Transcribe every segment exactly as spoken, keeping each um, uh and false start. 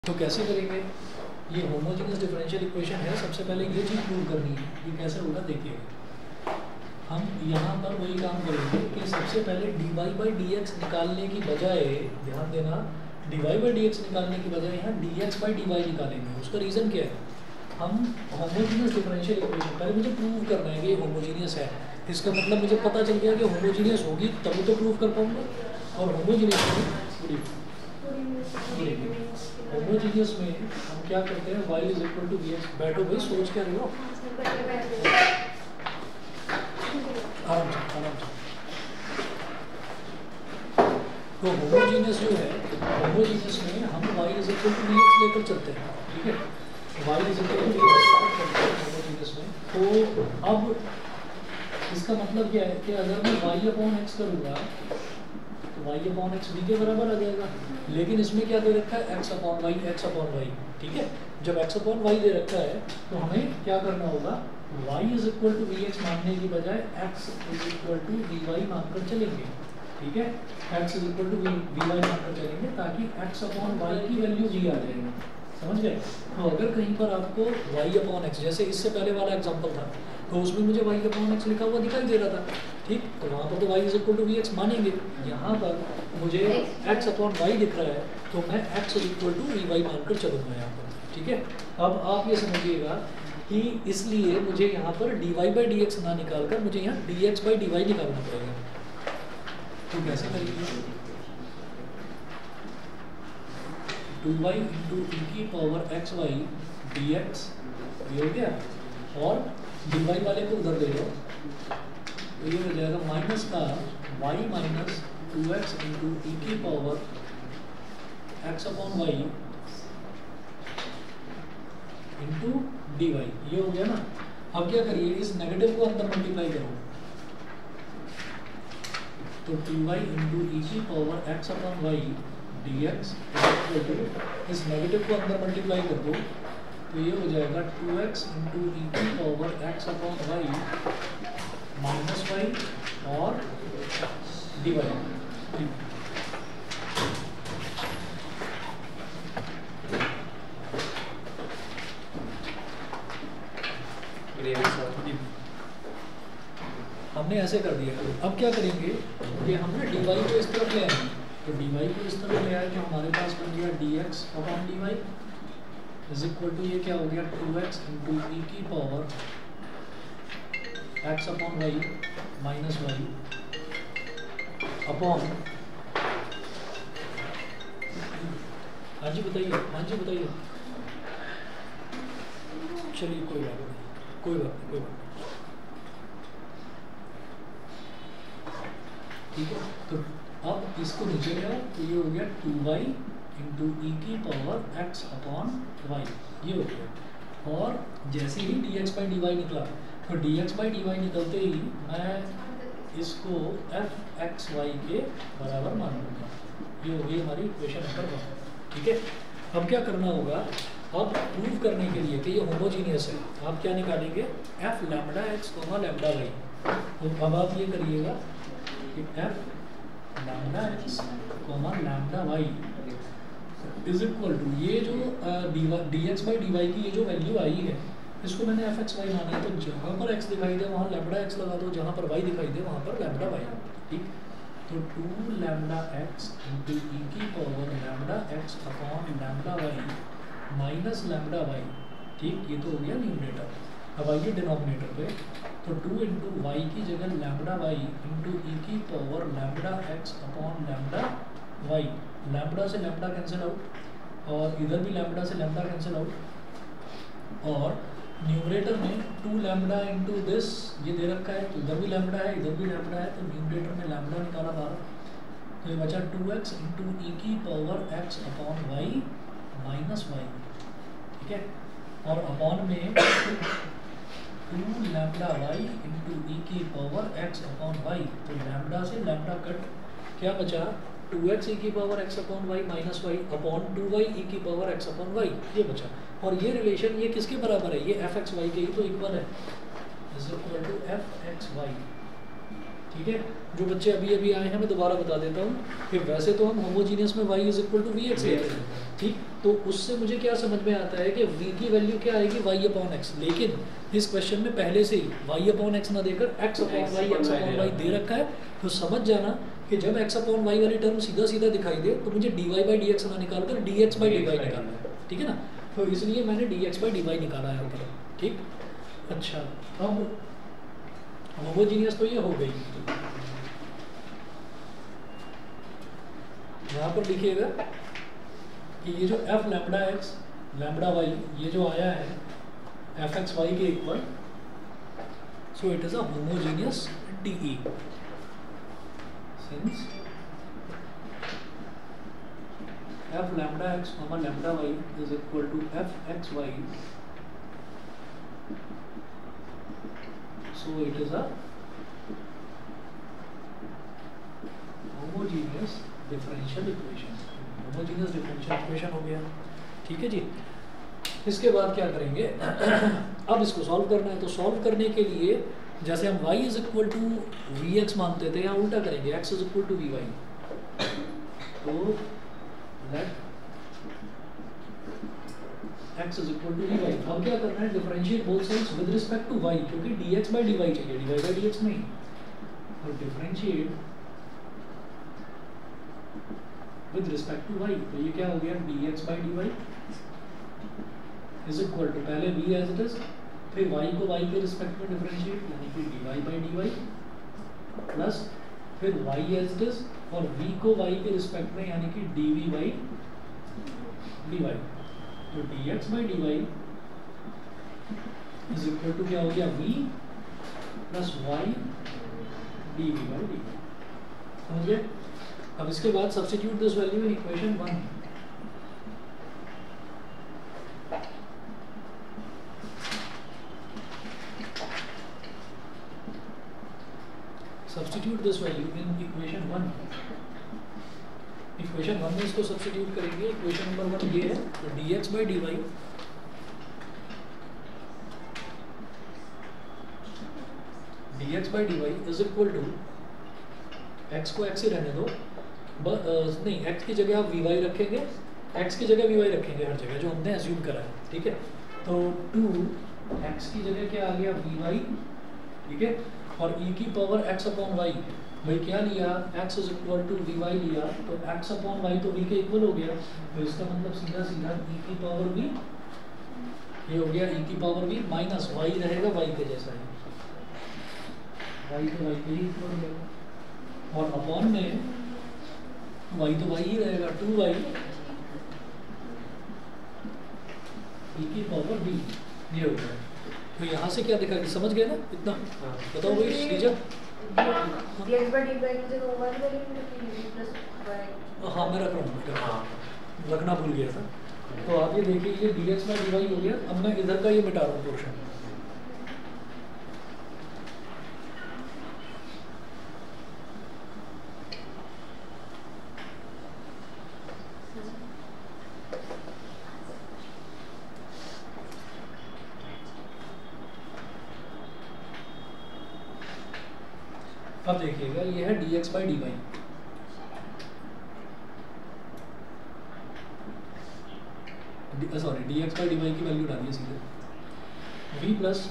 तो कैसे करेंगे? ये होमोजेनियस डिफरेंशियल इक्वेशन है। सबसे पहले ये चीज़ प्रूव करनी है। ये कैसे होगा देखिएगा। हम यहाँ पर वही काम करेंगे कि सबसे पहले D Y by D X निकालने की बजाय, ध्यान देना, D Y by D X निकालने की बजाय यहाँ D x by D Y निकालेंगे। उसका रीज़न क्या है? हम होमोजेनियस डिफरेंशियल इक्वेशन पहले मुझे प्रूव करना है कि ये होमोजेनियस है। इसका मतलब मुझे पता चल गया कि होमोजेनियस होगी तभी तो प्रूव कर पाऊँगा। और होमोजेनियस होमोजीनियस में हम क्या करते हैं, y is equal to we X. बैठो भाई, सोच क्या रहे हो? आराम से आराम से। तो होमोजीनियस जो है, होमोजीनियस में हम y is equal to we X लेकर चलते हैं, ठीक है? y is equal to we X लेकर चलते हैं होमोजीनियस में। तो अब इसका मतलब क्या है कि अगर मैं y अपॉन एक्स करूँगा तो y अपॉन एक्स v के बराबर आ जाएगा। लेकिन इसमें क्या दे रखा है? x upon Y, x upon Y, ठीक है? जब x अपॉन वाई दे रखा है तो हमें क्या करना होगा? y is equal to we X मानने की बजाय x is equal to we Y मानकर चलेंगे, ठीक है? x is equal to we Y मानकर चलेंगे ताकि x अपॉन वाई की वैल्यू v आ जाएगी। समझ गए? तो अगर कहीं पर आपको y अपॉन एक्स, जैसे इससे पहले वाला एग्जाम्पल था, तो उसमें मुझे y अपॉन एक्स लिखा हुआ दिखाई दे रहा था, ठीक? तो वहाँ पर तो y is equal to we X मानेंगे। यहाँ पर मुझे x अपॉन वाई दिख रहा है तो मैं x is equal to we Y मानकर चलूँगा यहाँ पर, ठीक है? अब आप ये समझिएगा कि इसलिए मुझे यहाँ पर d Y by D x ना निकाल कर मुझे यहाँ D x by D y निकालना पड़ेगा। तो कैसे करेंगे? टू वाई इंटू ई की power x y d x, ये हो गया। और डी वाई वाले को उधर ले लो तो ये हो जाएगा माइनस का y minus two x into e की power x upon y into D y. ये हो गया ना? अब क्या करिए, इस नेगेटिव को अंदर मल्टीप्लाई करो तो टू वाई इंटू ई की power x upon y d x, इस नेगेटिव को अंदर मल्टीप्लाई कर दो तो ये हो जाएगा टू एक्स इंटू ई की power x upon y minus y और डी वाई। हमने ऐसे कर दिया। अब क्या करेंगे कि हमने डी वाई को इस तरफ ले आए, तो डी वाई को इस तरफ ले आए तो हमारे पास बन गया d x upon d Y is equal to, ये क्या हो गया, टू एक्स इंटू ई की power x upon y minus y upon, हाँ जी बताइए, हाँ जी बताइए। चलिए कोई बात नहीं, कोई बात नहीं, कोई बात नहीं, ठीक है? तो अब इसको नीचे ले आओ तो ये हो गया टू वाई इंटू ई की पावर एक्स अपॉन वाई, ये हो गया। और जैसे ही d x by D y निकला तो d x by D y निकलते ही मैं इसको एफ एक्स वाई के बराबर मान लूँगा। ये हो गई हमारी इक्वेशन नंबर वन, ठीक है? अब क्या करना होगा? अब प्रूव करने के लिए कि ये होमोजीनियस है, आप क्या निकालेंगे? F lambda x comma lambda y. तो अब आप ये करिएगा कि f lambda x comma lambda y is equal to, ये जो d x by D y की ये जो वैल्यू आई है इसको मैंने एफ एक्स वाई माना है, तो जहाँ पर एक्स दिखाई दे वहाँ लैम्बडा एक्स लगा दो, जहाँ पर वाई दिखाई दे वहाँ पर लैम्बडा वाई, ठीक? तो two lambda x into e की power lambda x upon lambda y minus lambda y, ठीक? ये तो हो गया न्यूमरेटर। अब आइए डिनोमिनेटर पे, तो टू इंटू वाई की जगह लैम्बडा वाई इंटू ई की power lambda x upon lambda y, lambda से लैम्बडा कैंसिल आउट और इधर भी लैम्बडा से लैम्बडा कैंसिल आउट। और न्यूमरेटर में टू लैम्बडा इंटू दिस ये दे रखा है, तो इधर भी लैम्बडा है इधर भी लैम्बडा है, तो न्यूमरेटर में लैम्बडा निकाला बाहर, तो ये बचा टू एक्स इंटू ई की power x upon y minus y, ठीक है? और अपॉन में two lambda y into e की पावर एक्स अपॉन वाई, तो लैम्बडा से लैम्बडा कट, क्या बचा? टू एक्स ई की power x upon y minus y upon two y e की पावर एक्स अपॉन वाई, ये बचा। और ये रिलेशन ये किसके बराबर है? ये एफ एक्स वाई के ही तो इक्वल है, is equal to f x Y, ठीक है। जो बच्चे अभी अभी आए हैं मैं दोबारा बता देता हूँ कि वैसे तो हम होमोजीनियस में y is equal to we x लेते हैं, ठीक। तो उससे मुझे क्या समझ में आता है कि v की वैल्यू क्या आएगी y अपॉन एक्स, लेकिन इस क्वेश्चन में पहले से ही y अपॉन एक्स ना देकर x upon y x upon y दे रखा है। तो समझ जाना कि जब x अपॉन वाई वाली टर्म सीधा सीधा दिखाई दे तो मुझे dy बाई डी एक्स ना निकाल कर dx बाई डी वाई निकालना है, ठीक है ना। तो इसलिए मैंने dx बाई डी वाई निकाला है यहाँ पर, ठीक। अच्छा, अब होमोजीनियस तो ये हो गई। यहाँ पर लिखिएगा कि ये जो f lambda x lambda y ये जो आया है एफ एक्स वाई के equal, so it is a homogeneous d e since f lambda x comma lambda y is equal to f x y, so it is a homogeneous differential equation. Homogeneous differential equation हो गया, ठीक है जी। इसके बाद क्या करेंगे अब इसको सॉल्व करना है। तो सॉल्व करने के लिए जैसे हम y is equal to we x मानते थे, यहाँ उल्टा करेंगे x is equal to we y. तो let x is equal to we y. अब क्या करना है, differentiate both sides with respect to y, क्योंकि dx बाई डी वाई चाहिए, dy बाई dx नहीं। और differentiate with respect to y, तो ये क्या हो गया dx by D Y is equal to पहले v एज इट इज, फिर y को y के रिस्पेक्ट में डिफरेंशिएट यानी कि dy by D y plus फिर y एज इट इज और v को y के रिस्पेक्ट में यानी कि dv बाई डी वाई। तो dx by D Y is equal to क्या हो गया v plus y dv by D y, समझिए। अब इसके बाद substitute this value in equation one. Substitute this value in equation one. Equation one में इसको सब्स्टिट्यूट करेंगे। इक्वेशन नंबर वन ये है, तो dx by D y dx by D Y is equal to x को x ही रहने दो, ब, uh, नहीं x की जगह आप वी वाई रखेंगे, x की जगह वी वाई रखेंगे हर जगह जो हमने एज्यूम करा है, ठीक है। तो टू x की जगह क्या आ गया वी वाई, ठीक है। और e की पावर x अपॉन वाई, भाई क्या लिया x is equal to we y लिया, तो x अपॉन वाई तो v के इक्वल हो गया। तो इसका मतलब सीधा सीधा e की पावर v ये हो गया e की पावर v माइनस y रहेगा y के जैसा है, y तो y के ही इक्वल हो जाएगा। और अपॉन में y तो y ही रहेगा, टू वाई e की पावर v ये हो गया। तो यहाँ से क्या दिखा, समझ गए ना इतना? बताओ भाई श्रीजा। हाँ मैं रख रहा हूँ, हाँ रखना भूल गया था। तो आप ये देखिए ये dx बाई डी वाई हो गया। अब मैं इधर का ये मिटा रहा हूँ पोर्शन। अब देखिएगा ये है dx by D y, sorry dx by D y की वैल्यू डालिए सीधे v plus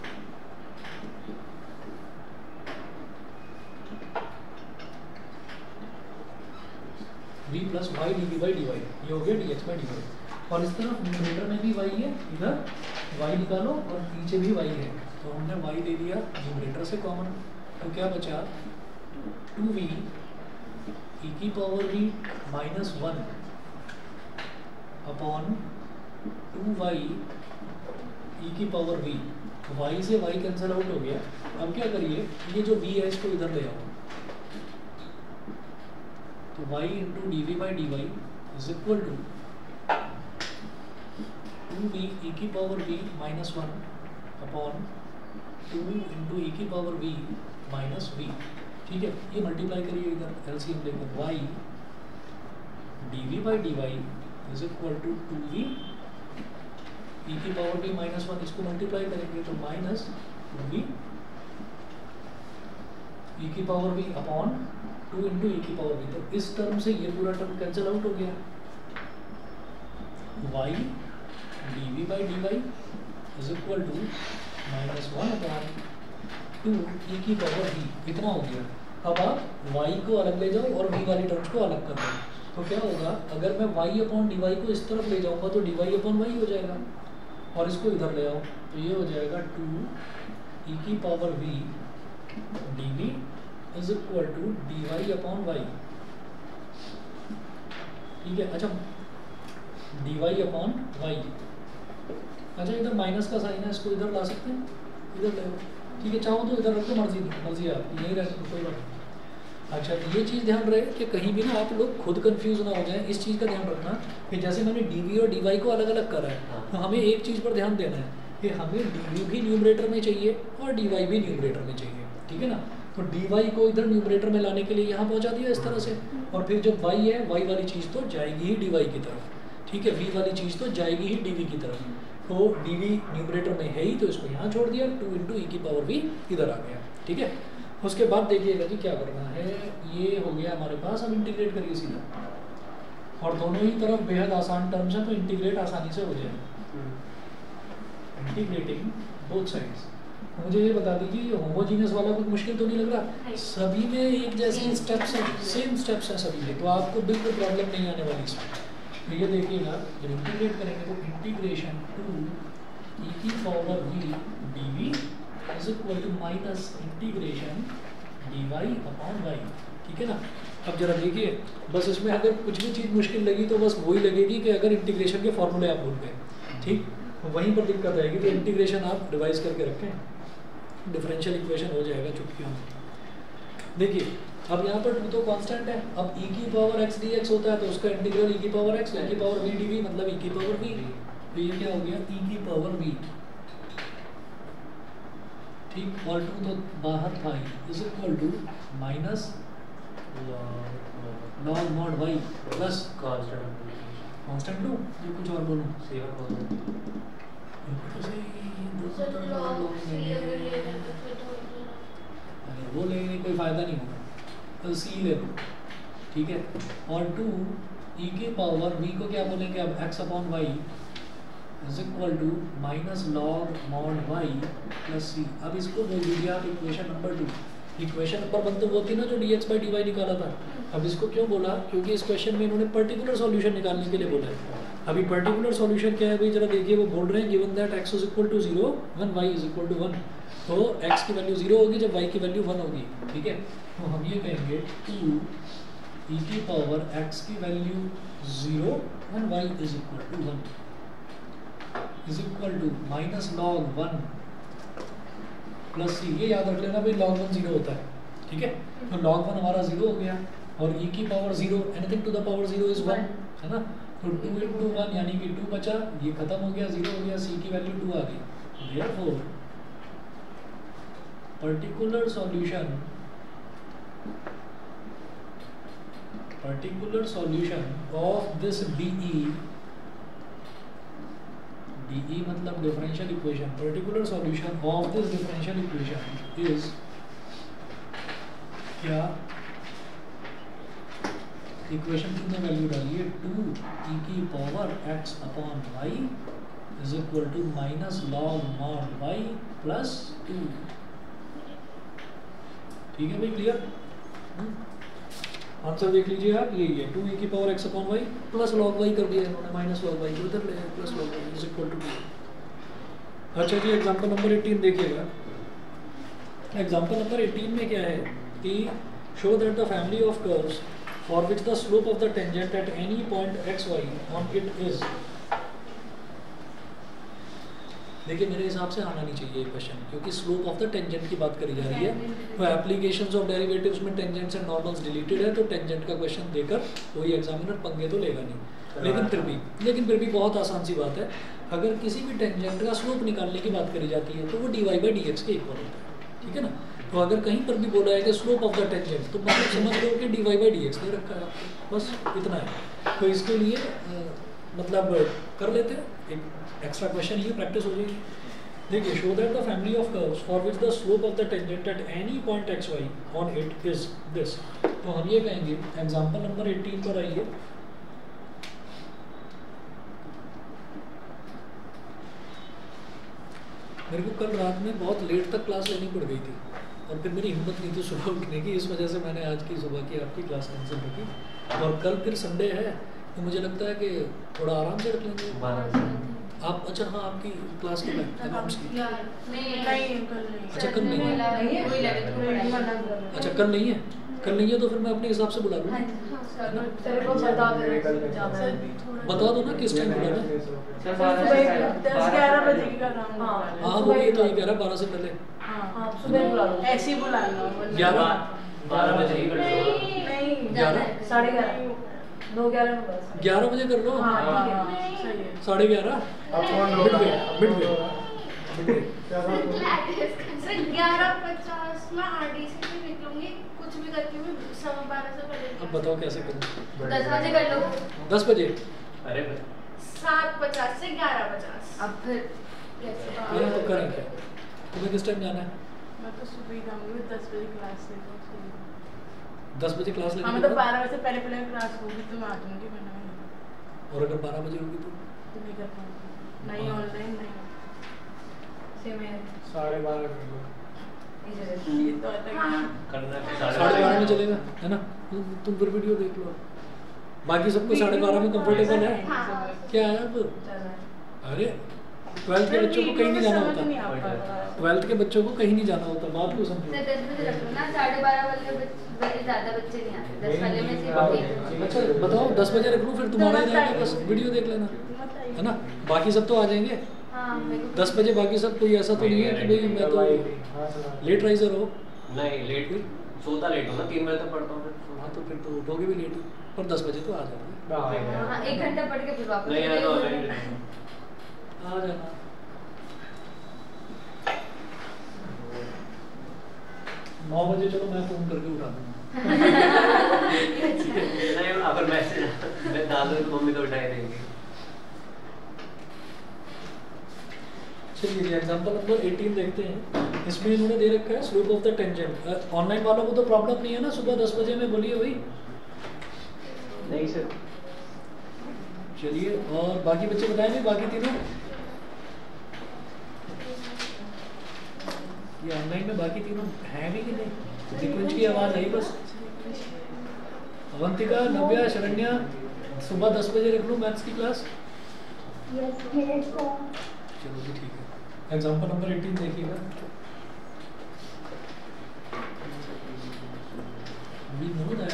v plus y d we by D y, ये हो गया dx बाई डी वाई। और इस तरफ न्यूमरेटर में भी y है, इधर y निकालो और पीछे भी y है, तो हमने y ले लिया न्यूमरेटर से कॉमन, तो क्या बचा टू वी ई की power v minus one upon two y e की पावर v। y से y कैंसिल आउट हो गया। अब क्या करिए, ये जो v है इसको इधर ले आओ, तो y into D we by D Y is equal to two v e की power v minus one upon two into e की पावर v माइनस वी, ठीक है। ये मल्टीप्लाई करिए इधर एलसीएम लेकर, y d we by D Y is equal to two v e की power v minus one, इसको मल्टीप्लाई करेंगे तो माइनस टू वी ई की power v upon two into e की पावर v। तो इस टर्म से ये पूरा टर्म कैंसिल आउट हो गया। Y d we by D Y is equal to minus one upon two e की पावर वी। इतना हो गया। अब आप y को अलग ले जाओ और v वाली टर्म्स को अलग कर दो, तो क्या होगा, अगर मैं y अपॉन डी वाई को इस तरफ ले जाऊंगा तो डी वाई अपॉन वाई हो जाएगा, और इसको इधर ले आओ तो ये हो जाएगा टू ई की power v d we is equal to d y upon Y. ठीक है, अच्छा डी वाई अपॉन वाई। अच्छा इधर माइनस का साइन है, इसको इधर ला सकते हैं, इधर ले, ठीक है, चाहो तो इधर रखो, मर्जी मर्जी है आप, यहीं रख कोई बात नहीं। अच्छा ये चीज़ ध्यान रहे कि कहीं भी ना आप लोग खुद कंफ्यूज ना हो जाए, इस चीज़ का ध्यान रखना कि जैसे मैंने डी वी और डी वाई को अलग अलग करा है, तो हमें एक चीज़ पर ध्यान देना है कि हमें डी वी भी न्यूमरेटर में चाहिए और डी वाई भी न्यूमरेटर में चाहिए, ठीक है ना। तो डी वाई को इधर न्यूमरेटर में लाने के लिए यहाँ पहुँचा दिया इस तरह से, और फिर जब वाई है, वाई वाली चीज़ तो जाएगी ही डी वाई की तरफ, ठीक है, वी वाली चीज़ तो जाएगी ही डी वी की तरफ। तो डी वी न्यूमरेटर में है ही, तो इसको यहाँ छोड़ दिया, टू इंटू ई की पावर वी इधर आ गया, ठीक है। उसके बाद देखिएगा जी क्या करना है, ये हो गया हमारे पास, अब इंटीग्रेट करिए सीधा, और दोनों ही तरफ बेहद आसान टर्म्स है तो इंटीग्रेट आसानी से हो जाएगा। Integrating both sides. मुझे ये बता दीजिए, ये होमोजीनियस वाला कुछ मुश्किल तो नहीं लग रहा? सभी में एक जैसे स्टेप्स हैं, सेम स्टेप्स हैं सभी में, तो आपको बिल्कुल प्रॉब्लम नहीं आने वाली इसमें। तो ये देखिएगा, जब इंटीग्रेट करेंगे तो इंटीग्रेशन टू ई की power v D we is equal to minus integration d y upon Y, ठीक है ना। अब जरा देखिए, बस इसमें अगर कुछ भी चीज़ मुश्किल लगी तो बस वही लगेगी कि अगर इंटीग्रेशन के फॉर्मूले आप भूल गए, ठीक, वहीं पर दिक्कत आएगी। तो इंटीग्रेशन आप रिवाइज करके रखें, डिफरेंशियल इक्वेशन हो जाएगा चुटकियों में। देखिए अब यहाँ पर टू तो कांस्टेंट है, अब e की पावर x dx होता है तो उसका इंटीग्रल e की पावर x, e की पावर v dv मतलब e की पावर v, तो ये क्या हो गया, e की पावर v, ठीक, और टू तो बाहर था is equal to minus log mod y plus constant two, ये कुछ और बोलूँ वो लेने कोई फ़ायदा नहीं होगा, तो सी ले लो, ठीक है। और टू ई के पावर वी को क्या बोलेंगे अब, x upon y is equal to minus log mod y plus c. अब इसको बोल दीजिए आप equation number two. Equation number one तो वो थी ना जो d x by D y निकाला था। अब इसको क्यों बोला, क्योंकि इस क्वेश्चन में इन्होंने पर्टिकुलर सॉल्यूशन निकालने के लिए बोला है। अभी पर्टिकुलर सॉल्यूशन क्या है भाई, जरा देखिए, वो बोल रहे हैं given that x is equal to zero one y is equal to one, तो x की वैल्यू जीरो होगी जब y की वैल्यू वन होगी, ठीक है। तो हम ये कहेंगे टू ई की पावर x की value zero and y is equal to one is equal to minus log one plus c. ये याद रख लेना भाई, लॉग वन जीरो होता है, ठीक है। तो लॉग वन हमारा जीरो हो गया, और e की power zero, anything to the power zero is one, है ना। तो टू इंटू वन यानी कि टू बचा, ये खत्म हो गया, जीरो हो गया, c की वैल्यू टू आ गई। Therefore particular solution particular solution of this DE DE मतलब differential equation, particular solution of this differential equation is क्या, इक्वेशन की में वैल्यू डालिए, टू ई की power x upon y is equal to minus log mod y plus two, ठीक है भाई, क्लियर। आंसर देख लीजिए आप, यही है, टू ई की power x upon y plus log y कर दिया इन्होंने, माइनस लॉग वाई को इधर ले plus log y is equal to. अच्छा जी, एग्जांपल नंबर एटीन देखिएगा। एग्जांपल नंबर एटीन में क्या है कि show that the family of curves for which the slope of the tangent at any point x y on it is. देखिए मेरे हिसाब से आना नहीं चाहिए ये क्वेश्चन, क्योंकि स्लोप ऑफ द टेंजेंट की बात करी जा रही है, तो एप्लीकेशंस ऑफ डेरिवेटिव्स में टेंजेंट्स एंड नॉर्मल्स डिलीटेड है, तो टेंजेंट का क्वेश्चन देकर कोई एग्जामिनर पंगे तो लेगा नहीं। लेकिन फिर भी लेकिन फिर भी बहुत आसान सी बात है, अगर किसी भी टेंजेंट का स्लोप निकालने की बात करी जाती है तो वो d Y by D x के इक्वल होता है, ठीक है ना। तो अगर कहीं पर भी बोला है कि स्लोप ऑफ द टेंजेंट, तो मतलब समझ लो कि D Y by D x दे रखा है आपको, बस इतना है। तो इसके लिए आ, मतलब कर लेते हैं, एक एक्स्ट्रा क्वेश्चन ये प्रैक्टिस हो जाएगी। देखिए, show that the family of curves for which the slope of the tangent at any point x y on it is this. तो हम ये कहेंगे, एग्जांपल नंबर एटीन पर आइए। मेरे को कल रात में बहुत लेट तक क्लास लेनी पड़ गई थी और फिर मेरी हिम्मत नहीं थी सुबह उठने की, इस वजह से मैंने आज की सुबह की आपकी क्लास कैंसिल रखी। और कल फिर संडे है तो मुझे लगता है कि थोड़ा आराम से रख लेंगे आप। अच्छा हाँ, आपकी क्लास के अकाउंट्स की अच्छा कल नहीं है, अच्छा कल नहीं है, कल नहीं है तो फिर मैं अपने हिसाब से बुला लूँ। बता दो ना किस टाइम बुलाना। हाँ वो ये तो ये कह रहा है बारह से पहले ऐसे ही बुलाना। ग्यारह बारह बजे ही कर लो। ग्यारह साढ़े ग्यारह दो ग्यारह ग्यारह बजे कर लो। साढ़े ग्यारह मिड वे मिड वे ग्यारह पचास में आरडी से भी निकलूंगी, कुछ भी करती हूँ सवा बारह से पहले। अब बताओ कैसे करूँ? दस बजे कर लो। दस बजे अरे सात पचास से ग्यारह पचास। अब फिर ये तो करें क्या? तुम्हें किस टाइम जाना है? मैं तो सुबह ही जाऊंगी, दस बजे क्लास से। दस बजे क्लास लेने हाँ मतलब बारह बजे से पहले पहले क्लास होगी तो मैं आ जाऊंगी। मैंने और अगर बारह बजे होगी तो तो नहीं कर पाऊंगी, नहीं ऑनलाइन नहीं साढ़े बारह कर लो। ये तो आता है करना है साढ़े बारह में चलेगा है ना? तुम तुम फिर वीडियो देख लो। बाकी सबको साढ़े बारह में कंफर्टेबल है क्या है? अब अरे ट्वेल्थ के बच्चों को कहीं नहीं जाना होता, ट्वेल्थ के बच्चों को कहीं नहीं जाना होता, बात को समझो। दस बजे रख लो ना, साढ़े बारह वाले बजे ज्यादा बच्चे नहीं आते, दस वाले में से एक। अच्छा बताओ दस बजे रख लूँ, फिर तुम्हारा ही रहेगा, बस वीडियो देख लेना है ना? बाकी सब तो आ जाएंगे दस बजे। बाकी सब कोई ऐसा तो नहीं है कि भाई मैं तो लेट राइजर हो। नहीं लेट सोता लेट हो ना, तीन बजे तक पढ़ता हूँ। हाँ तो फिर तो उठोगे भी लेट ही, पर दस बजे तो आ जाओगे। हाँ एक घंटा पढ़ के फिर वापस नहीं आना ऑनलाइन आ जाना। नौ बजे चलो मैं फोन करके उठा दूंगा। नहीं अगर मैसेज मैं डाल दूँ तो मम्मी तो उठाई देंगी। चलिए एग्जांपल नंबर अठारह देखते हैं। इसमें इन्होंने दे रखा है slope of the tangent. Online वालों को तो प्रॉब्लम नहीं है ना सुबह दस बजे में? बोलिए भाई। नहीं सर। चलिए और बाकी बच्चे बताएंगे, बाकी तीनों ये ऑनलाइन में बाकी तीनों हैं भी कि नहीं? निकुंज की आवाज़ आई बस। अवंतिका, नव्या, शरण्या, सुबह दस बजे रख लूँ मैथ्स की क्लास? चलो जी ठीक है। एग्जाम्पल नंबर अठारह देखिएगा। We know that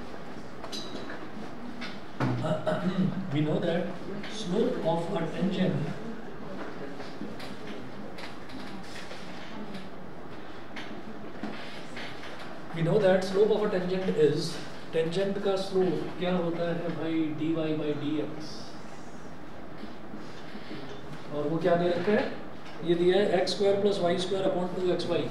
we know that slope of a tangent we know that slope of a tangent is tangent का slope क्या होता है भाई? dy by dx। और वो क्या दे रखा है? ये दिया है x square plus Y square upon two x y.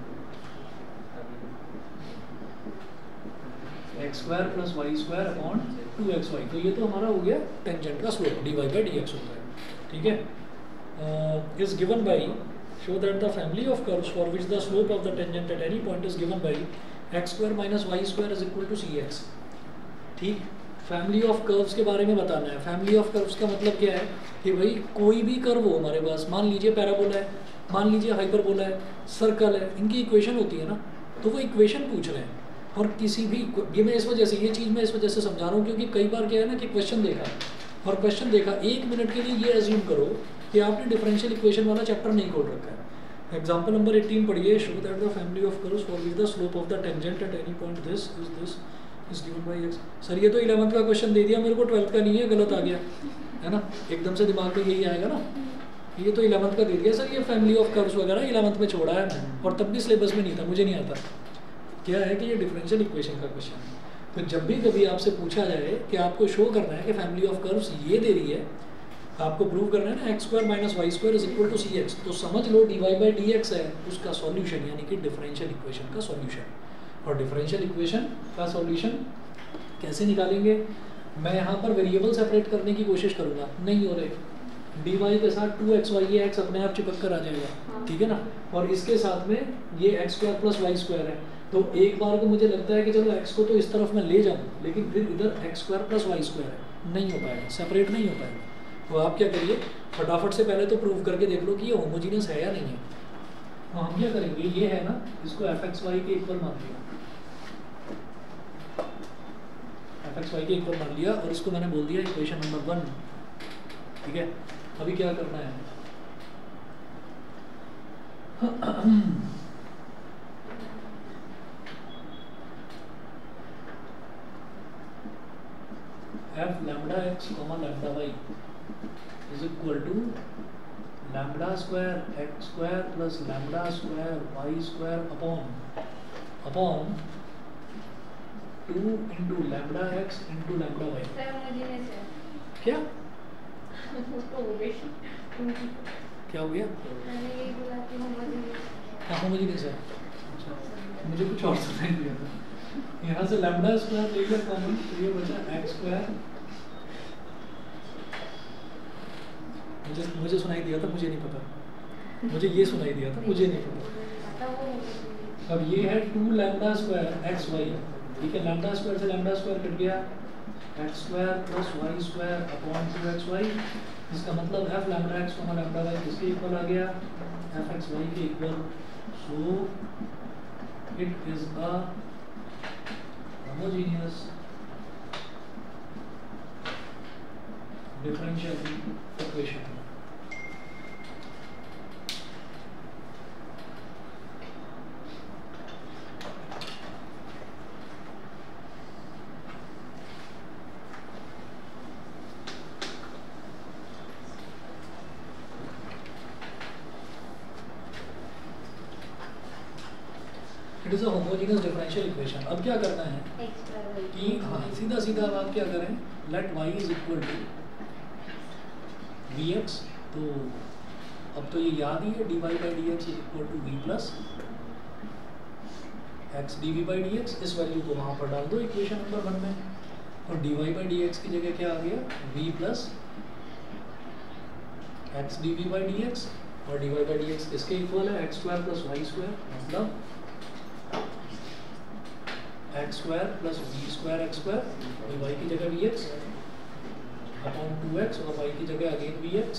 X square plus Y square upon two x y. तो ये तो हमारा हो गया टेंजेंट का slope, d Y by D x होता है। ठीक है। Is given by show that the family of curves for which the slope of the tangent at any point is given by x square minus Y square is equal to C X. ठीक। Family of curves के बारे में बताना है। Family of curves का मतलब क्या है कि भाई कोई भी कर्व हो हमारे पास, मान लीजिए पैराबोला है, मान लीजिए हाइपरबोला है, सर्कल है, इनकी इक्वेशन होती है ना, तो वो इक्वेशन पूछ रहे हैं। और किसी भी ये मैं इस वजह से ये चीज़ मैं इस वजह से समझा रहा हूँ क्योंकि कई बार क्या है ना कि क्वेश्चन देखा और क्वेश्चन देखा एक मिनट के लिए ये एज्यूम करो कि आपने डिफरेंशियल इक्वेशन वाला चैप्टर नहीं खोल रखा है। एग्जाम्पल नंबर अठारह पढ़िए। Show that the family of curves for which the slope of the tangent at any point this is this is given by X. Sir ये तो इलेवंथ का क्वेश्चन दे दिया मेरे को, ट्वेल्थ का नहीं है, गलत आ गया है ना? एकदम से दिमाग में यही आएगा ना, ये तो इलेवंथ का दे दिया सर, ये फैमिली ऑफ कर्व्स वगैरह इलेवंथ में छोड़ा है और तब भी सिलेबस में नहीं था, मुझे नहीं आता। क्या है कि ये डिफरेंशियल इक्वेशन का क्वेश्चन है। तो जब भी कभी आपसे पूछा जाए कि आपको शो करना है कि फैमिली ऑफ कर्व्स ये दे रही है, आपको प्रूव करना है ना X square minus Y square is equal to C X, तो समझ लो D Y by D X है उसका सॉल्यूशन, यानी कि डिफरेंशियल इक्वेशन का सॉल्यूशन। और डिफरेंशियल इक्वेशन का सॉल्यूशन कैसे निकालेंगे? मैं यहाँ पर वेरिएबल सेपरेट करने की कोशिश करूँगा, नहीं हो रहे। डी वाई के साथ टू एक्स वाई, ये एक्स अपने आप चिपक कर आ जाएगा, ठीक है ना? और इसके साथ में ये X square plus Y square है, तो एक बार को मुझे लगता है कि चलो एक्स को तो इस तरफ मैं ले जाऊँ, लेकिन फिर इधर X square plus Y square है, नहीं हो पाएगा, सेपरेट नहीं हो पाएगा। तो आप क्या करिए, फटाफट से पहले तो प्रूव करके देख लो कि ये होमोजीनियस है या नहीं है। तो हम क्या करेंगे, ये है ना, इसको एफ एक्स वाई के इक्वल मान लिया, एफ एक्स वाई के इक्वल मान लिया और इसको मैंने बोल दिया इक्वेशन नंबर वन। ठीक है, अभी क्या करना है, F lambda X comma lambda Y is equal to lambda square X square plus lambda square Y square upon upon two into lambda X into lambda Y. Sir homogeneous है। क्या तो हो गई। क्या हो गया? मैंने यही बोला कि होमोजीनियस। हाँ होमोजीनियस है। अच्छा, मुझे कुछ और सुनाई दिया था। यहाँ से लैम्डा स्क्वायर ले लिया कॉमन, तो ये बचा एक्स स्क्वायर। मुझे मुझे सुनाई दिया था, मुझे नहीं पता, मुझे ये सुनाई दिया था, मुझे नहीं पता। अब ये है two lambda square X Y. ठीक है, लैम्डा स्क्वायर से लैम्डा स्क्वायर कट गया, X square plus Y square upon two x Y. इसका मतलब F lambda X comma lambda Y किसके इक्वल आ गया, एफ एक्स वाई के equal. So it is a homogeneous differential equation. It is a homogeneous differential equation. अब क्या करना है कि हाँ सीधा सीधा अब आप क्या करें, let y is equal to we X. तो अब तो ये याद ही है, D Y by D X is equal to V plus X D we by D x. इस वैल्यू को वहाँ पर डाल दो इक्वेशन नंबर वन में, और D Y by D X की जगह क्या आ गया, V plus X D we by D X. और D Y by D X किसके इक्वल है, x square plus Y square, मतलब X square plus V square X square, Y की जगह V X upon two X और Y की जगह again V X.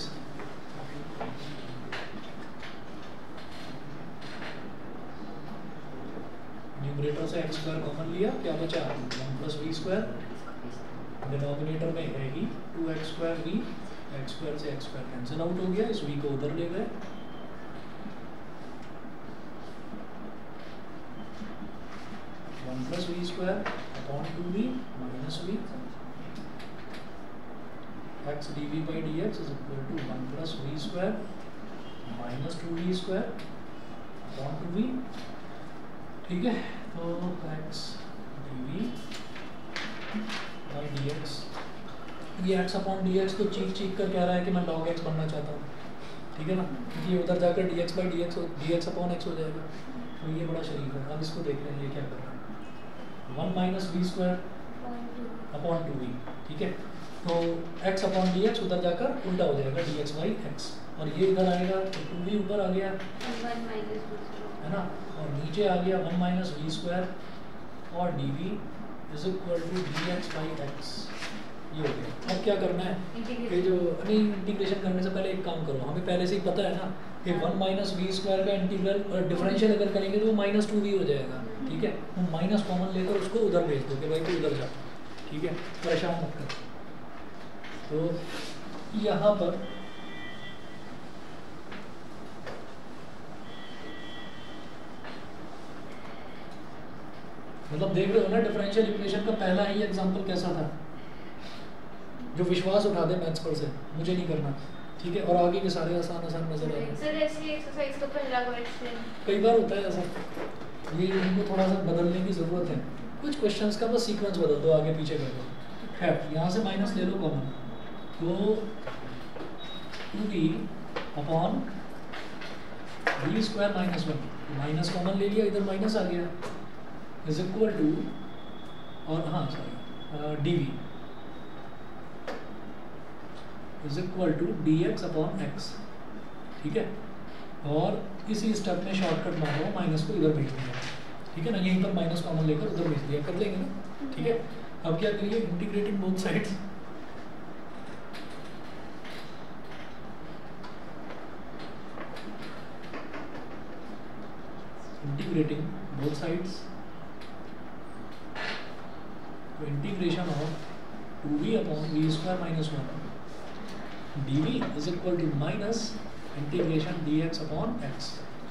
Numerator से एक्स स्क्वायर कॉमन लिया, क्या बचा one plus V square. Denominator में है ही two X square V, X square से एक्स स्क्वायर कैंसिल आउट हो गया, इस वी को उधर ले गए। One plus V square upon two V minus V, X D we by D X is equal to one plus V square minus two V square upon two V. ठीक है, तो X D we by D x, ये X upon D X तो चीख चीख कर कह रहा है कि मैं लॉग एक्स बनना चाहता हूँ। ठीक है ना, क्योंकि ये उधर जाकर D x by D X D x upon X हो जाएगा, तो ये बड़ा शरीफ है। अब इसको देख रहे हैं ये क्या कर रहा है, one minus V square upon two V. ठीक है, तो एक्स अपॉन डी एक्स उधर जाकर उल्टा हो जाएगा, डी एक्स बाई एक्स, और ये इधर आएगा तो टू वी ऊपर आ गया है ना, और नीचे आ गया वन माइनस वी स्क्वायर और D we is equal to D x by X. ये हो गया। अब क्या करना है कि जो नहीं, इंटीग्रेशन करने से पहले एक काम करो, हमें पहले से ही पता है ना कि वन माइनस वी स्क्वायर का इंटीग्रल और डिफरेंशियल अगर करेंगे तो वो माइनस टू वी हो जाएगा। ठीक है, वो माइनस कॉमन लेकर उसको उधर भेज दो कि भाई तू उधर जा। ठीक है, परेशान मत कर। तो यहाँ पर मतलब देख रहे हो ना, डिफरेंशियल इक्वेशन का पहला ही एग्जांपल कैसा था, जो विश्वास उठा दे मैथ्स पर से, मुझे नहीं करना। ठीक है, और आगे के सारे आसान आसान नजर आ रहे हैं। सर ऐसी एक्सरसाइज का पहला क्वेश्चन कई बार होता है ऐसा, ये इनको थोड़ा सा बदलने की ज़रूरत है। कुछ क्वेश्चंस का बस सीक्वेंस बदल दो, आगे पीछे कर दो। खैर, यहाँ से माइनस ले लो कॉमन, तो two V upon V square minus one, minus common ले लिया, इधर माइनस आ गया, इज इक्वल टू, और हाँ sorry D we is equal to D x upon X. ठीक है, और इसी स्टेप में शॉर्टकट मारो, माइनस को इधर भेज दिया। ठीक है ना, यहीं पर माइनस कॉमन लेकर उधर भेज दिया, कर लेंगे ना। ठीक है, अब क्या करिए, integrating both sides, integrating both sides, तो integration of two V upon V square minus one D we is equal to minus integration D x upon X.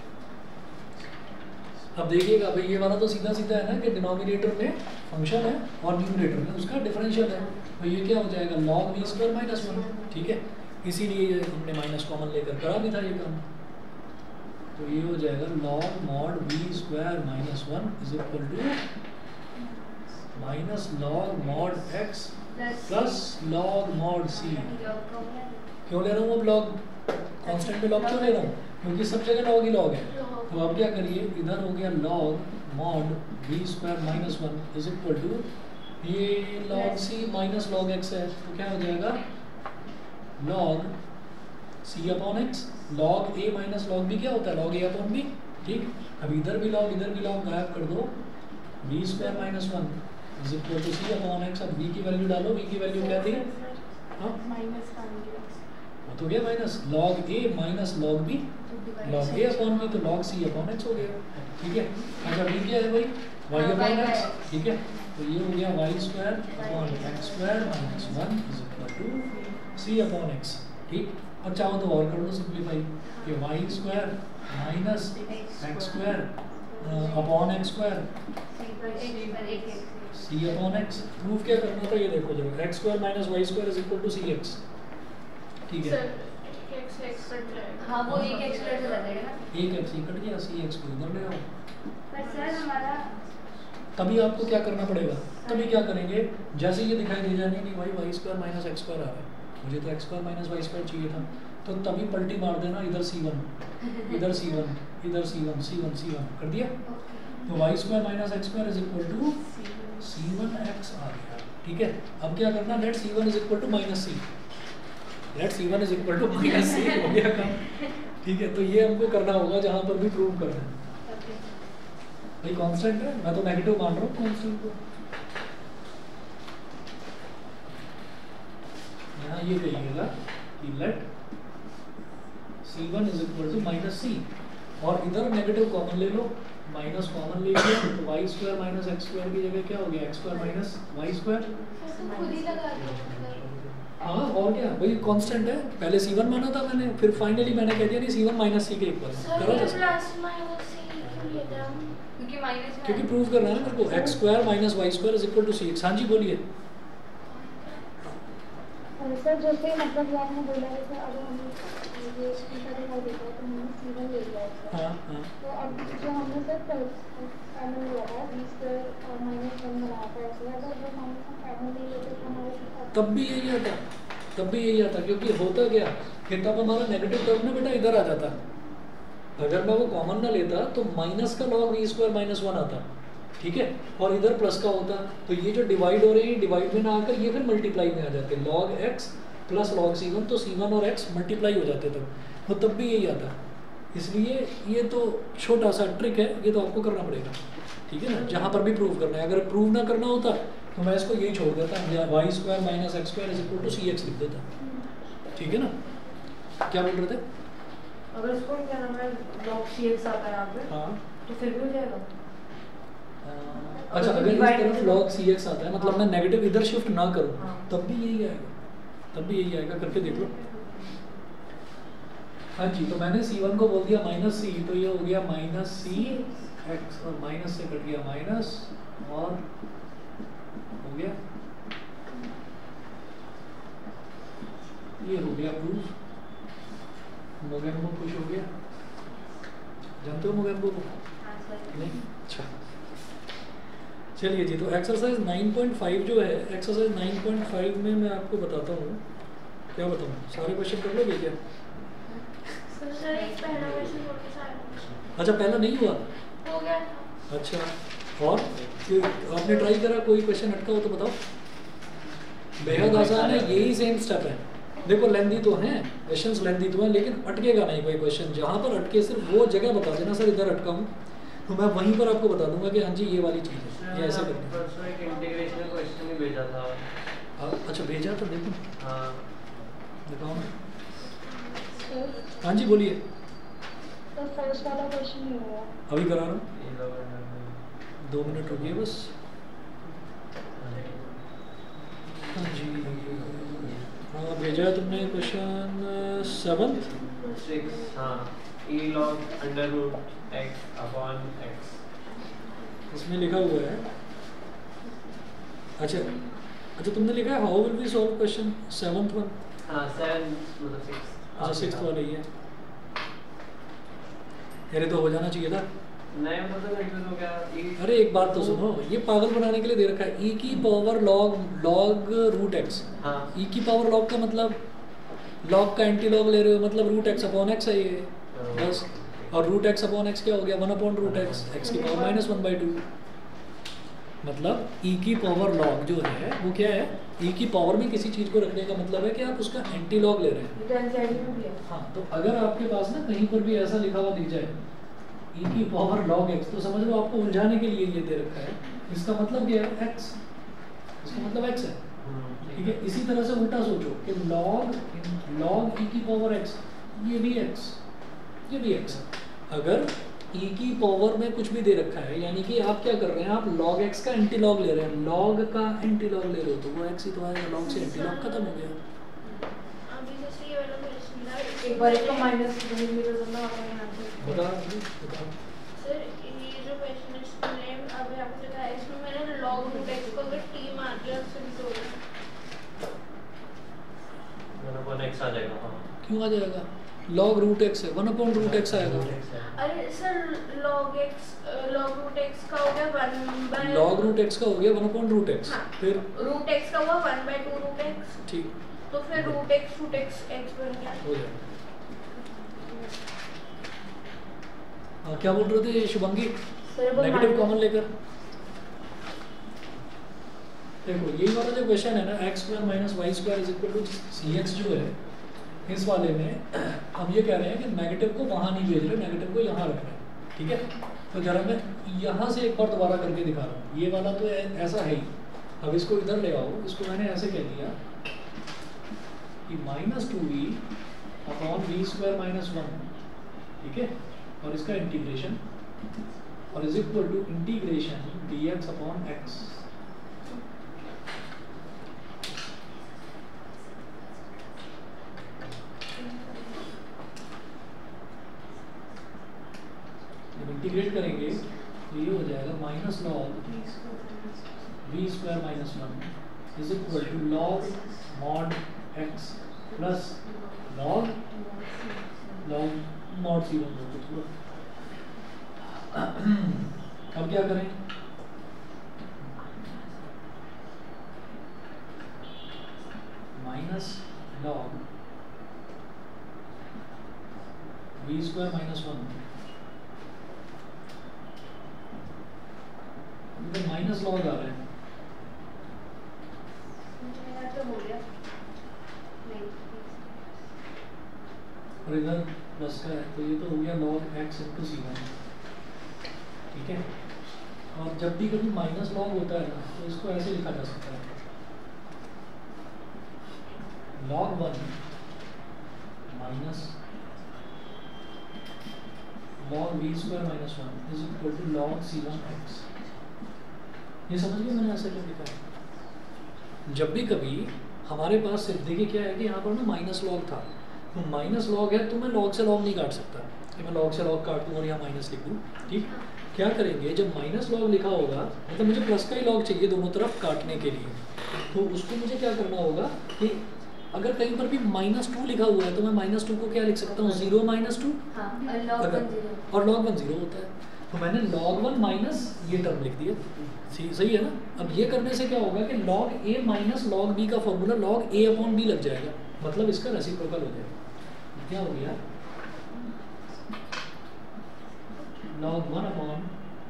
अब देखिएगा भाई ये वाला तो सीधा सीधा है ना कि डिनोमिनेटर में फंक्शन है और न्यूमरेटर में उसका डिफरेंशियल है, तो ये क्या हो जाएगा log V square minus one, ठीक है, इसीलिए ये हमने माइनस कॉमन लेकर करा भी था ये काम। तो ये हो जाएगा log mod V square minus one is equal to minus log mod X plus log mod C. क्यों ले रहा हूँ अब लॉग, कांस्टेंट पे लॉग क्यों ले रहा हूँ, क्योंकि सब जगह लॉग ही लॉग है। तो अब क्या करिए, इधर हो गया log mod V square minus one is equal to ये log c minus log x है, तो क्या हो जाएगा log c upon x, log a minus log b क्या होता है log a अपॉन b, ठीक। अब इधर भी log इधर भी log गायब कर दो, v square minus one is equal to c upon x। अब v की वैल्यू डालो, v की वैल्यू क्या थी, हाँ वो तो गया minus log a minus log b, log a upon b तो log c अपॉन x हो गया, ठीक है। अच्छा b क्या है भाई y अपॉन x, ठीक है, तो ये हो गया y square upon x square minus one is equal to c upon x, ठीक। और चाहो तो और कर लो सिंप्लीफाई, ये y square minus x square upon x square c upon x। Proof क्या करना था ये देखो जरा, x square minus y square is equal to cx, ठीक है। एक्स एक्स कट जाएगा। हाँ वो एक एक्स कट जाएगा ना, एक एक्स ही कट गया, सी एक्स को इधर ले आओ। पर सर हमारा तभी आपको क्या करना पड़ेगा, तभी क्या करेंगे, जैसे ये दिखाई दे जाए नहीं नहीं भाई Y square minus X square आ रहा है, मुझे तो X square minus Y square चाहिए था, तो तभी पलटी मार देना, इधर सी वन इधर सी वन इधर C one C one C one कर दिया, तो Y square minus X square is equal to C one X आ गया, ठीक है। अब क्या करना, let C one is equal to minus C, let C one is equal to minus C हो गया काम, ठीक है। तो ये हमको करना होगा जहाँ पर भी प्रूव करना है भाई, कांस्टेंट है, मैं तो नेगेटिव मान रहा हूँ कांस्टेंट को। यहाँ ये कहिएगा कि let C one is equal to minus C, और इधर नेगेटिव कॉमन ले लो, माइनस कॉमन ले लिया, तो Y square minus X square की जगह क्या हो गया X square minus Y square, खुद ही लगा दो। हाँ और क्या भाई कांस्टेंट है, पहले सी वन माना था मैंने, फिर फाइनली मैंने कह दिया नहीं सी वन माइनस सी के इक्वल करो जैसे, प्लस माइनस सी क्यों लेते हैं हम, क्योंकि माइनस क्योंकि प्रूव करना है ना मेरे को, X square minus Y square is equal to C X. हाँ जी बोलिए। सर जैसे मतलब मैंने बोला है सर, अगर हमने ये इसका दिखा देता तो हमने सी वन ले लिया है, हाँ हाँ तो अब जो हमने सर पैनल लगाया बीस पर और माइनस वन बनाया था, ऐसे अगर जब माइनस वन पैनल नहीं लेते तो हमारे साथ तब भी यही आता, तब भी यही आता, क्योंकि होता क्या कि तब हमारा नेगेटिव टर्म ना बेटा इधर आ जाता, अगर मैं वो कॉमन ना लेता तो माइनस का log V square minus one आता, ठीक है, और इधर प्लस का होता, तो ये जो डिवाइड हो रहे हैं डिवाइड में ना आकर ये फिर मल्टीप्लाई में आ जाते, log X plus log C one, तो सी वन और एक्स मल्टीप्लाई हो जाते तब, तो तब भी यही आता। इसलिए ये तो छोटा सा ट्रिक है, ये तो आपको करना पड़ेगा, ठीक है ना, जहाँ पर भी प्रूव करना है। अगर प्रूव ना करना होता तो मैं इसको यही छोड़ देता, Y square minus X square is equal to C X लिख देता, ठीक है ना। क्या बोल रहे थे? अगर इसको क्या नाम है log cx आता है यहाँ पे, हाँ तो फिर भी हो जाएगा। अच्छा, अगर इस तरफ log cx आता है मतलब मैं नेगेटिव इधर शिफ्ट ना करूँ, हाँ। तब भी यही आएगा, तब भी यही आएगा, करके देख लो। हाँ जी, तो मैंने सी वन को बोल दिया माइनस सी, तो ये हो गया माइनस सी एक्स, और माइनस से कट गया माइनस, और हो गया ये हो गया प्रूफ। मोगेम्बो खुश हो गया, जानते हो मोगेम्बो को? नहीं, अच्छा चलिए जी। तो एक्सरसाइज नाइन पॉइंट फाइव जो है, एक्सरसाइज नाइन पॉइंट फाइव में मैं आपको बताता हूँ, क्या बताऊँ, सारे क्वेश्चन कर लोगे क्या? सर एक पहला क्वेश्चन और सारा अच्छा पहला नहीं हुआ, हो गया था। अच्छा और फिर आपने ट्राई करा, कोई क्वेश्चन अटका हो तो बताओ। बेहद आसान है, यही सेम स्टेप है। देखो लेंदी तो हैं क्वेश्चंस, लेंदी तो हैं, लेकिन अटकेगा नहीं कोई क्वेश्चन। जहाँ पर अटके सिर्फ वो जगह बता देना, सर इधर अटका हूँ, तो मैं वहीं पर आपको बता दूंगा कि हाँ जी ये वाली चीज़ है, ये ऐसे करते हैं। परसों एक इंटीग्रेशन क्वेश्चन ही भेजा था। आप अच्छा भेजा तो देखो, हाँ दिखाओ ना। सर हाँ जी बोलिए। तो फर्स्ट वाला क्वेश्चन नहीं हुआ। अभी करा रहा हूँ। ये लो दो मिनट रुकिए बस। हाँ जी, हाँ भेजा है तुमने क्वेश्चन सेवंथ। सिक्स, हाँ, E log under root X upon X. इसमें लिखा हुआ है, अच्छा अच्छा तुमने लिखा है how will we solve question seventh one. हाँ, सेवन मतलब सिक्स। हाँ सिक्स वाला ही है। अरे तो हो जाना चाहिए था। नहीं मतलब कंफ्यूज हो गया। ई अरे एक बात तो सुनो, ये पागल बनाने के लिए दे रखा है ई की power log log root X. हाँ, ई की पावर लॉग का मतलब लॉग का एंटी लॉग ले रहे हो, मतलब रूट एक्स अपॉन एक्स है ये बस। और रूट एक्स अपॉन एक्स क्या हो गया, one upon root X, X की power minus one by two. मतलब ई की पावर लॉग जो है वो क्या है, ई की पावर में किसी चीज़ को रखने का मतलब है कि आप उसका एंटी लॉग ले रहे हैं। ये तो एनसीईआरटी में भी है। हाँ, तो अगर आपके पास ना कहीं पर भी ऐसा लिखा हुआ दिख जाए ई की पावर log x, तो समझ लो आपको उलझाने के लिए ये दे रखा है। इसका मतलब क्या है, x, इसका मतलब x है, ठीक है। इसी तरह से उल्टा सोचो कि log log e की पावर x, ये भी x, ये भी x। अगर e की पावर में कुछ भी दे रखा है, यानी कि आप क्या कर रहे हैं, आप log x का एंटी लॉग ले रहे हैं, log का एंटी लॉग ले रहे हो तो वो x ही तो आएगा, log से एंटी लॉग खत्म हो गया। अभी जैसे ये वाला क्वेश्चन था, एक बार एक तो माइनस नहीं मिला तो ना अपने यहाँ से बता बता सर ये जो क्वेश्चन है इसमें अभी आपने कहा इसमें मैंने log रूट x को अगर t मार दिया तो फिर तो वन अपॉन एक्स आ जाएगा। हाँ, क्यों आ जाएगा, log रूट x है, वन अपॉन रूट x आएगा। अरे sir log x log root x का हो गया one by log root x का हो गया वन अपॉन रूट x, हाँ। फिर रूट x का हुआ one by two root x, ठीक तो फिर root x root x x बन गया। हो जाएगा। हाँ, क्या बोल रहे थे शुभंगी, सर वो नेगेटिव minus- कॉमन लेकर। देखो यही वाला जो क्वेश्चन है ना, X square minus Y square is equal to C X जो है, इस वाले में हम ये कह रहे हैं कि नेगेटिव को वहाँ नहीं भेज रहे, नेगेटिव को यहाँ रख रहे हैं, ठीक है। तो जरा मैं यहाँ से एक बार दोबारा करके दिखा रहा हूँ, ये वाला तो ऐ- ऐसा है ही। अब इसको इधर ले आओ, इसको मैंने ऐसे कह दिया कि minus two V upon V square minus one, ठीक है, और इसका इंटीग्रेशन, और is equal to integration D x upon X. जब इंटीग्रेट करेंगे तो ये हो जाएगा minus log V square minus one is equal to log mod X plus log log mod C one को थोड़ा। अब क्या करें, minus log V square minus one, इधर माइनस लॉग आ रहा है, मेरा तो हो गया नहीं और इधर प्लस का है, तो ये तो हो गया log X into C one, ठीक है। और जब भी कभी माइनस लॉग होता है ना, तो इसको ऐसे लिखा जा सकता है, log one minus log V square minus one is equal to log C one X. ये समझ गए मैंने ऐसे क्यों लिखा है। जब भी कभी हमारे पास सिर्फ देखिए क्या है कि यहाँ पर ना माइनस लॉग था, तो माइनस लॉग है तो मैं लॉग से लॉग नहीं काट सकता कि मैं लॉग से लॉग काट दूँ और यहाँ माइनस लिख दूँ, ठीक। क्या करेंगे, जब माइनस लॉग लिखा होगा मतलब मुझे प्लस का ही लॉग चाहिए दोनों तरफ काटने के लिए, तो उसको मुझे क्या करना होगा कि अगर कहीं पर भी माइनस टू लिखा हुआ है तो मैं माइनस टू को क्या लिख सकता हूँ, जीरो माइनस टू, हाँ, और log अगर वन जीरो। और लॉग वन जीरो होता है, तो मैंने लॉग वन माइनस ये टर्म लिख दिया, सही सही है ना। अब ये करने से क्या होगा कि log A minus log B का formula log A upon B लग जाएगा, मतलब इसका रेसिप्रोकल हो जाएगा। क्या हो गया, log one upon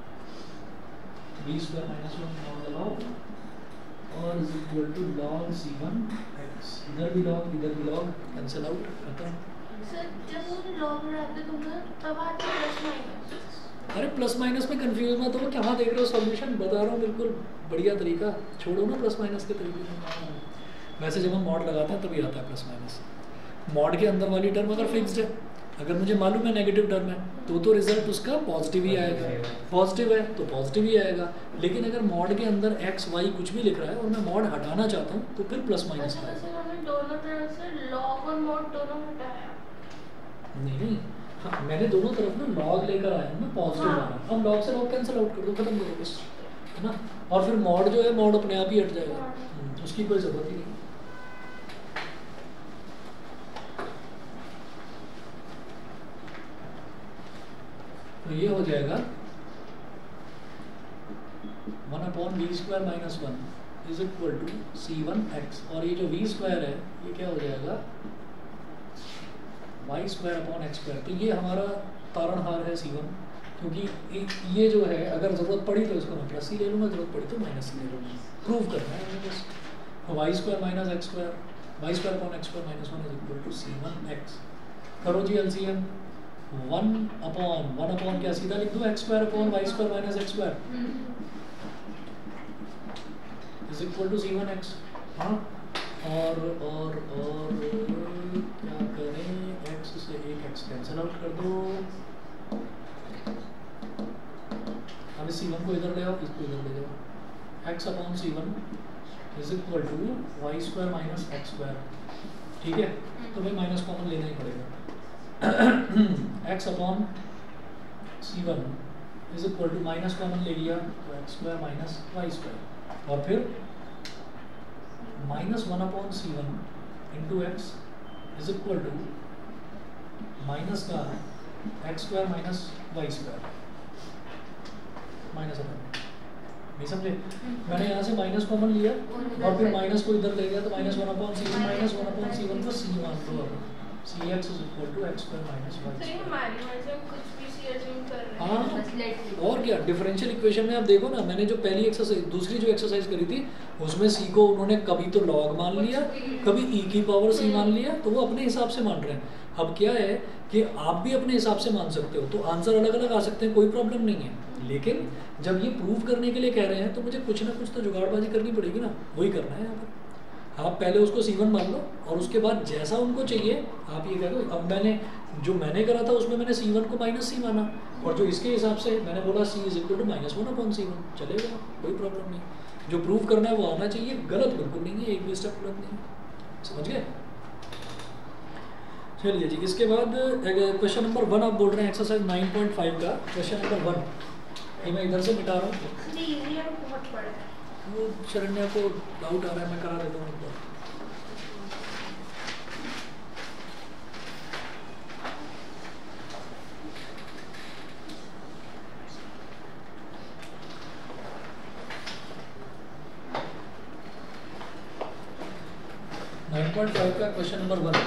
B square minus one log लगाओ और is equal to log C one X, इधर भी लॉग इधर भी लॉग, कैंसिल आउट खत्म। सर जब वो लॉग लगाते तुम तब आते प्लस माइनस। अरे प्लस माइनस में कंफ्यूज मत हो, कहाँ देख रहे हो सॉल्यूशन बता रहा हूँ, बिल्कुल बढ़िया तरीका, छोड़ो ना प्लस माइनस के तरीके। वैसे जब हम मॉड लगाते हैं तभी आता है प्लस माइनस, मॉड के अंदर वाली टर्म अगर फिक्स्ड है अगर मुझे मालूम है नेगेटिव टर्म है तो तो रिजल्ट उसका पॉजिटिव ही आएगा, पॉजिटिव है तो पॉजिटिव ही आएगा। लेकिन अगर मॉड के अंदर एक्स वाई कुछ भी लिख रहा है और मैं मॉड हटाना चाहता हूँ तो फिर प्लस माइनस अच्छा, आएगा। वैसे हमने दोनों तरफ से लॉग और मॉड दोनों हटाया। नहीं नहीं हाँ, मैंने दोनों तरफ ना लॉग लेकर आया हूँ ना, पॉजिटिव हाँ। वाला। अब लॉग से लॉग कैंसिल आउट कर दो, खत्म करो बस, है ना। और फिर मॉड जो है मॉड अपने आप ही हट जाएगा, हाँ। हम्म, उसकी कोई जरूरत ही नहीं। तो ये हो जाएगा one upon V square minus one is equal to C one X, और ये जो वी स्क्वायर है ये क्या हो जाएगा Y square upon X square. तो ये हमारा तारणहार है सी वन, क्योंकि ये जो है अगर ज़रूरत पड़ी तो इसको मैं प्लस ही ले लूँगा, ज़रूरत पड़ी तो माइनस ही ले लूँगा। प्रूव करना है हमें बस। तो Y square minus X square, Y square upon X square minus one is equal to C one X. करो जी LCM, one upon one upon क्या सीधा लिख दो X square upon Y square minus X square is equal to C one X. हाँ, और और और क्या करें, एक्स से एक एक्स कैंसिल आउट कर दो। अब सी वन को इधर ले आओ, इसको इधर ले जाओ। X upon C one is equal to Y square minus X square, ठीक है। तो भाई माइनस कॉमन लेना ही पड़ेगा। X upon C one is equal to minus common ले लिया तो X square minus Y square, और फिर minus one upon C one into X is equal to minus का X square minus Y square minus upon, नहीं समझे। मैंने यहाँ से माइनस कॉमन लिया और फिर माइनस को इधर ले गया तो minus one upon C one, minus one upon C one को सी मान लो। अब C X is equal to X square minus Y तो ये स्क्वायर। हमारी मर्जी, हम कुछ भी सी अज्यूम कर रहे हैं। हाँ, बस लेट और क्या। डिफरेंशियल इक्वेशन में आप देखो ना, मैंने जो पहली एक्सरसाइज दूसरी जो एक्सरसाइज करी थी उसमें सी को उन्होंने कभी तो लॉग मान लिया, कभी ई की पावर सी मान लिया, तो वो अपने हिसाब से मान रहे हैं। अब क्या है कि आप भी अपने हिसाब से मान सकते हो, तो आंसर अलग अलग आ सकते हैं, कोई प्रॉब्लम नहीं है। लेकिन जब ये प्रूव करने के लिए कह रहे हैं तो मुझे कुछ ना कुछ तो जुगाड़बाजी करनी पड़ेगी ना, वही करना है यहाँ पर। आप पहले उसको सी वन मान लो और उसके बाद जैसा उनको चाहिए आप ये कह दो। अब मैंने जो मैंने करा था उसमें मैंने सी वन को माइनस सी माना, और जो इसके हिसाब से मैंने बोला C is equal to minus one upon C one, चलेगा, कोई प्रॉब्लम नहीं। जो प्रूव करना है वो आना चाहिए, गलत बिल्कुल नहीं है, एक भी स्टेप गलत नहीं है, समझ गए। चलिए जी, इसके बाद क्वेश्चन नंबर वन आप बोल रहे हैं एक्सरसाइज नाइन पॉइंट फाइव का क्वेश्चन नंबर वन। ये मैं इधर से मिटा रहा हूँ, इजी और बहुत बड़ा है। वो शरण्या को डाउट आ रहा है, मैं करा देता हूँ उनको। नाइन पॉइंट फाइव का question number one.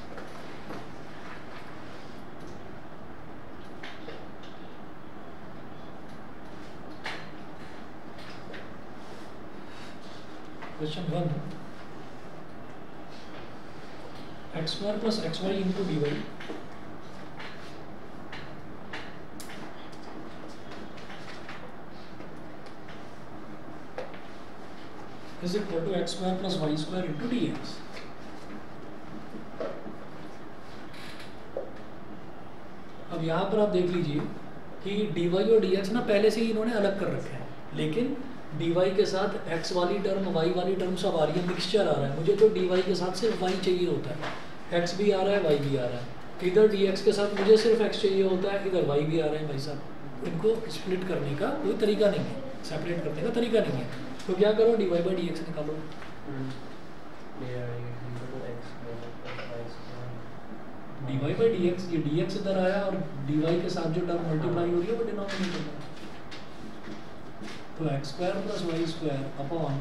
Question one, X square plus X Y into D Y is equal to X square plus Y square into D X. अब यहाँ पर आप देख लीजिए कि डी वाई और डी एक्स ना पहले से ही इन्होंने अलग कर रखे हैं, लेकिन डी वाई के साथ x वाली टर्म y वाली टर्म सब आ रही है, मिक्सचर आ रहा है। मुझे तो डी वाई के साथ सिर्फ y चाहिए होता है, x भी आ रहा है y भी आ रहा है। इधर डी एक्स के साथ मुझे सिर्फ x चाहिए होता है, इधर y भी आ रहा है। भाई साहब, इनको स्प्लिट करने का कोई तरीका नहीं है, सेपरेट करने का तरीका नहीं है। तो क्या करो, D Y by D X निकालो। D Y by D x, ये डी एक्स इधर आया और डी वाई के साथ जो टर्म मल्टीप्लाई हो रही है वो डिनोमिनेटर में। तो X square plus Y square upon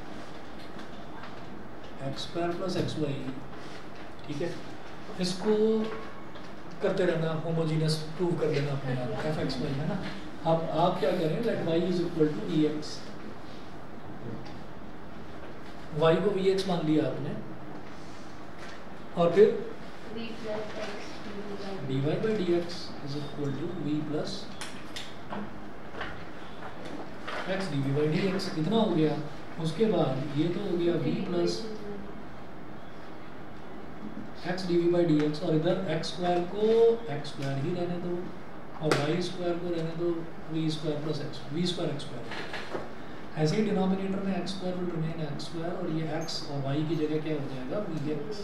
X square plus X Y, ठीक है। इसको करते रहना, होमोजीनियस प्रूव कर लेना अपने आप, एफ एक्स वाई है ना। अब आप क्या करें, let Y is equal to E X, Y को वी एक्स मान लिया आपने, और फिर D Y by D X is equal to V plus X D we by D X, कितना हो गया। उसके बाद ये तो हो गया v plus X D we by D X, और इधर एक्स स्क्वायर को एक्स स्क्वायर ही रहने दो और वाई स्क्वायर को रहने दो V square plus X V square X square. ऐसे ही डिनोमिनेटर में X square will remain X square और ये एक्स और वाई की जगह क्या हो जाएगा V X.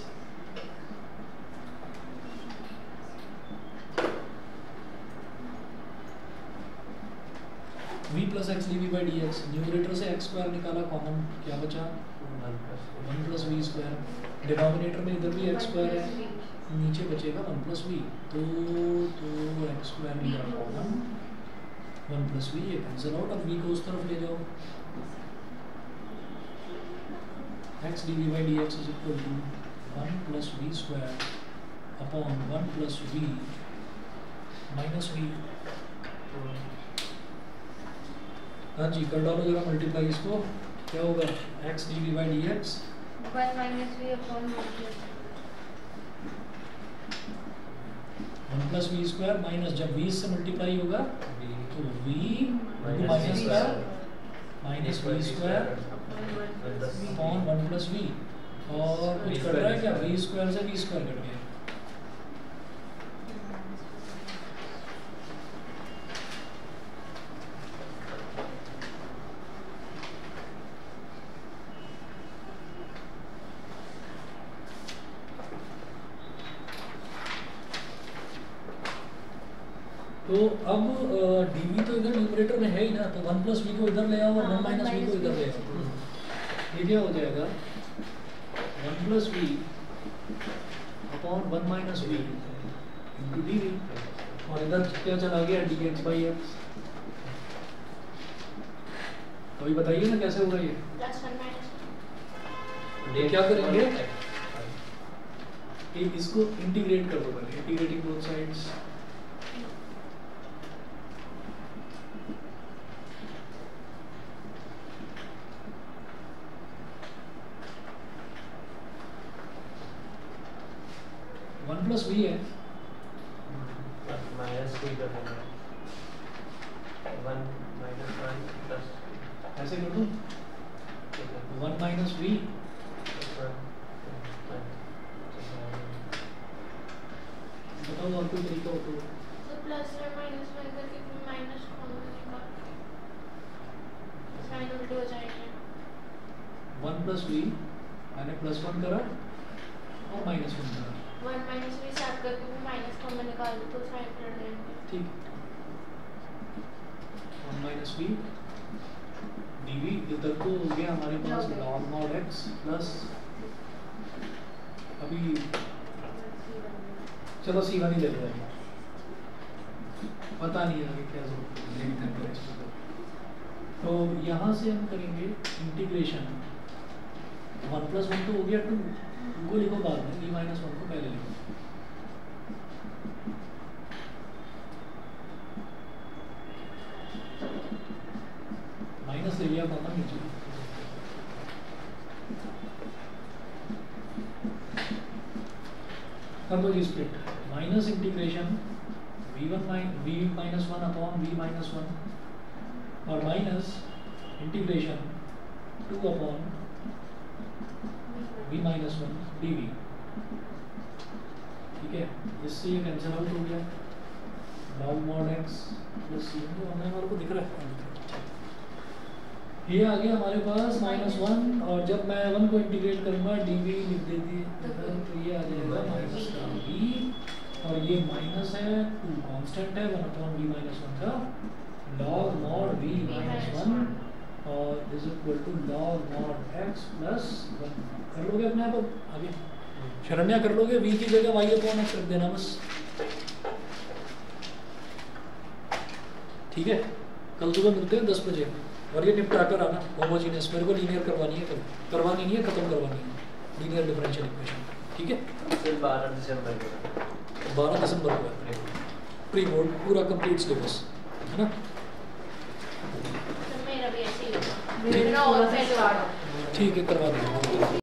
V plus X D we by D X, numerator से एक्स स्क्वायर निकाला कॉमन, क्या बचा one plus V square. Denominator में इधर भी एक्स स्क्वायर है, नीचे बचेगा वन प्लस वी, तो तो एक्स स्क्वायर लिया कॉमन वन प्लस वी, ये कैंसिल आउट। अब वी को उस तरफ ले जाओ, X D we by D X is equal to one plus V square upon one plus V minus V. हाँ जी, कर डालो जरा मल्टीप्लाई इसको, क्या होगा X D we by D X one minus V upon one plus V square minus, जब V से मल्टीप्लाई होगा तो वी माइनस का minus V square upon one plus V, और कुछ कट रहा है क्या, वी स्क्वायर से वी स्क्वायर कट गया। तो अब dv तो इधर न्यूमरेटर में है ही ना, तो वन प्लस वी को इधर ले आओ और वन माइनस वी को इधर ले आओ, ये क्या हो जाएगा one plus V upon one minus V into D we, और इधर क्या चला गया डी एक्स बाई एक्स। अभी बताइए ना कैसे होगा ये, प्लस वन माइनस ये क्या करेंगे, एक इसको इंटीग्रेट कर दो पहले, integrating both sides. One plus V है, माइनस वी कर देंगे, वन माइनस वन प्लस ऐसे कर दूं वन माइनस वी, बताओ और कोई तरीका हो तो। तो प्लस वन माइनस वन करके फिर माइनस कॉमन निकाल, साइन उल्टे हो जाएंगे। वन प्लस वी मैंने प्लस वन करा और माइनस वन करा, वन माइनस वी साथ करके फिर माइनस कॉमन निकाल दो तो साइन उल्ट जाएंगे। ठीक, one minus V D V, इधर को हो गया हमारे पास लॉग मॉड एक्स प्लस, अभी चलो सी वन ही ले लो, पता नहीं है आगे क्या जरूरत है। तो यहाँ से हम करेंगे इंटीग्रेशन, वन प्लस वन तो हो गया टू, वो लिखो बाद में, वी माइनस वन को पहले लिखो। माइनस ले लिया कॉमन नीचे, कर दो जी split, minus integration V one minus V minus one upon V minus one और minus integration two upon V minus one D V. ठीक है, इससे ये कैंसिल आउट हो गया, log mod X plus C, हमें हमारे को दिख रहा है, ये आ गया हमारे पास माइनस वन, और जब मैं वन को इंटीग्रेट करूंगा डी वी लिख देती तो ये आ जाएगा माइनस का वी, और ये माइनस है टू कांस्टेंट है, one upon V minus one का log mod V minus one और is equal to log mod X plus one. कर लोगे अपने आप, आगे शरण्या कर लोगे, वी की जगह वाई अपॉन एक्स रख देना बस। ठीक है, कल सुबह मिलते हैं दस बजे, और ये निपटा कर आना होमोजीनियस, मेरे को लीनियर करवानी है, कल करवानी नहीं है, खत्म करवानी है लीनियर डिफरेंशियल इक्वेशन। ठीक है, फिर बारह दिसंबर को बारह दिसंबर को है प्री बोर्ड, पूरा कंप्लीट सिलेबस है ना। तो मेरा भी ऐसे ही होगा, मेरा मेरा और पहले वाला। ठीक है, करवा देंगे।